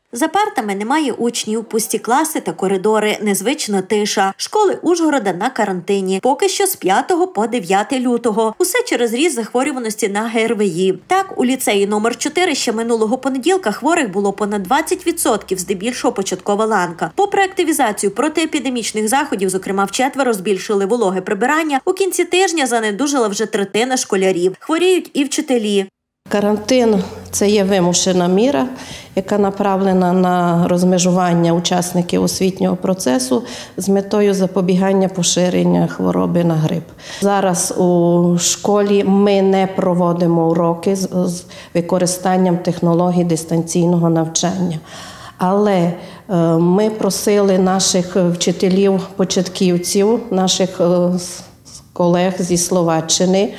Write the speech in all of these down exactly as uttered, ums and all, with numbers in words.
За партами немає учнів, пусті класи та коридори, незвична тиша. Школи Ужгорода на карантині. Поки що з п'ятого по дев'яте лютого. Усе через ріст захворюваності на ге ер ве і. Так, у ліцеї номер чотири ще минулого понеділка хворих було понад двадцять відсотків, здебільшого початкова ланка. Попри активізацію протиепідемічних заходів, зокрема вчетверо збільшили вологе прибирання, у кінці тижня занедужила вже третина школярів. Хворіють і вчителі. Карантин – це є вимушена міра, яка направлена на розмежування учасників освітнього процесу з метою запобігання поширення хвороби на грип. Зараз у школі ми не проводимо уроки з використанням технологій дистанційного навчання. Але ми просили наших вчителів-початківців, наших колег зі Словаччини,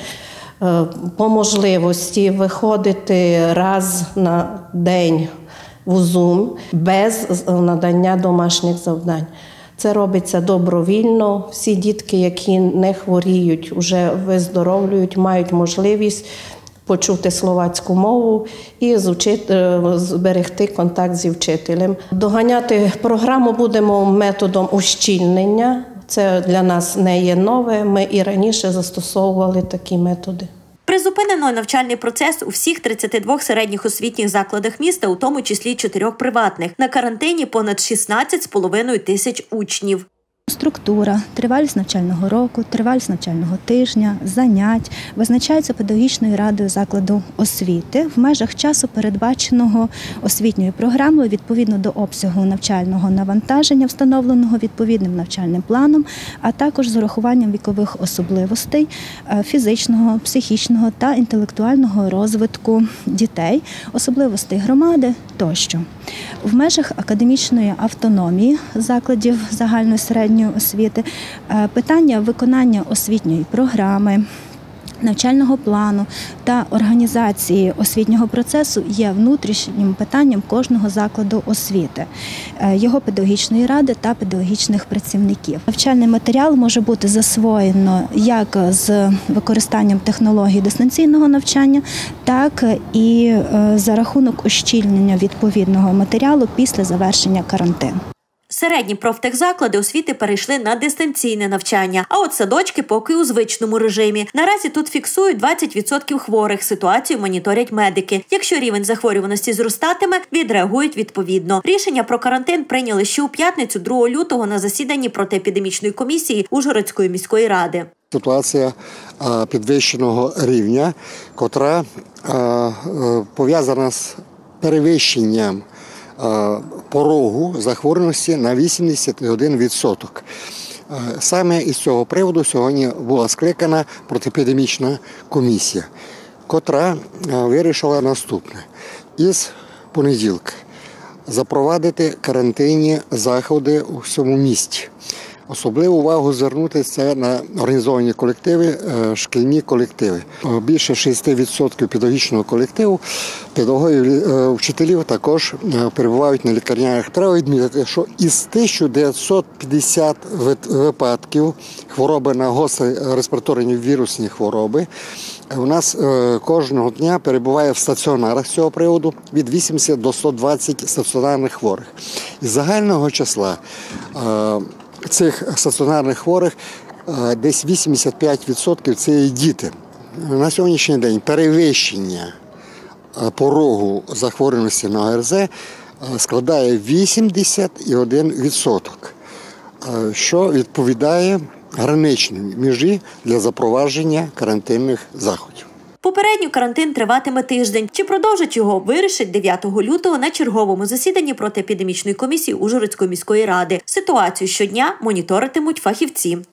по можливості виходити раз на день в Zoom без надання домашніх завдань. Це робиться добровільно. Всі дітки, які не хворіють, вже виздоровлюють, мають можливість почути словацьку мову і зберегти контакт зі вчителем. Доганяти програму будемо методом ущільнення. Це для нас не є нове, ми і раніше застосовували такі методи. Призупинено навчальний процес у всіх тридцяти двох середніх освітніх закладах міста, у тому числі чотирьох приватних. На карантині понад шістнадцять з половиною тисяч учнів. Структура, тривалість навчального року, тривалість навчального тижня, занять визначаються педагогічною радою закладу освіти в межах часу, передбаченого освітньою програмою відповідно до обсягу навчального навантаження, встановленого відповідним навчальним планом, а також з урахуванням вікових особливостей фізичного, психічного та інтелектуального розвитку дітей, особливостей громади тощо. В межах академічної автономії закладів загальної середньої освіти питання виконання освітньої програми, навчального плану та організації освітнього процесу є внутрішнім питанням кожного закладу освіти, його педагогічної ради та педагогічних працівників. Навчальний матеріал може бути засвоєно як з використанням технологій дистанційного навчання, так і за рахунок ущільнення відповідного матеріалу після завершення карантину. Середні профтехзаклади освіти перейшли на дистанційне навчання, а от садочки поки у звичному режимі. Наразі тут фіксують двадцять відсотків хворих, ситуацію моніторять медики. Якщо рівень захворюваності зростатиме, відреагують відповідно. Рішення про карантин прийняли ще у п'ятницю, другого лютого, на засіданні протиепідемічної комісії Ужгородської міської ради. Ситуація підвищеного рівня, котра пов'язана з перевищенням порогу захворюваності на вісімдесят один відсоток. Саме із цього приводу сьогодні була скликана протиепідемічна комісія, котра вирішила наступне. Із понеділка запровадити карантинні заходи у всьому місті. Особливу увагу звернути це на організовані колективи, шкільні колективи. Більше шістдесят відсотків педагогічного колективу, педагогів, вчителів також перебувають на лікарнянах. Треба відмітити, що із тисяча дев'ятсот п'ятдесят випадків хвороби на гострі респіраторні вірусні хвороби у нас кожного дня перебуває в стаціонарах з цього приводу від вісімдесят до ста двадцяти стаціонарних хворих. Із загального числа цих стаціонарних хворих десь вісімдесят п'ять відсотків – це є діти. На сьогоднішній день перевищення порогу захворюваності на ге ер зет складає вісімдесят один відсоток, що відповідає граничній межі для запровадження карантинних заходів. Попередньо карантин триватиме тиждень. Чи продовжить його, вирішить дев'ятого лютого на черговому засіданні протиепідемічної комісії Ужгородської міської ради. Ситуацію щодня моніторитимуть фахівці.